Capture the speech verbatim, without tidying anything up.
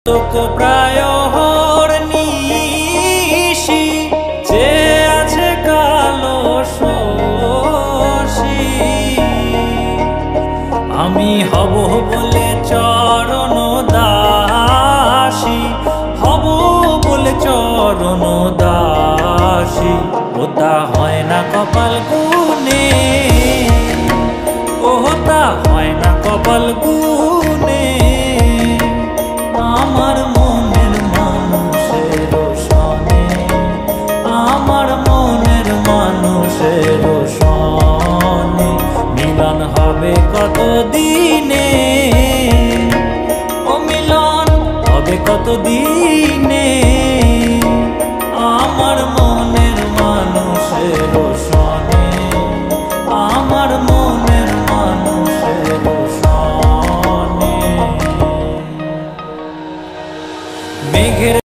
তোকে প্রায় নিশি যে আছে কালো শশী আমি হব বলে চরণ দাসী হব বলে চরণ দাসী ওটা হয় না কপাল গুনে ওটা হয় না কপাল গুনে আমার মনের মানুষের সনে আমার মনের মানুষের সনে মিলন হবে কত দিনে ও মিলন হবে কত দিনে আমার মনের মানুষের সনে আমার মনের মানুষের সনে মেঘের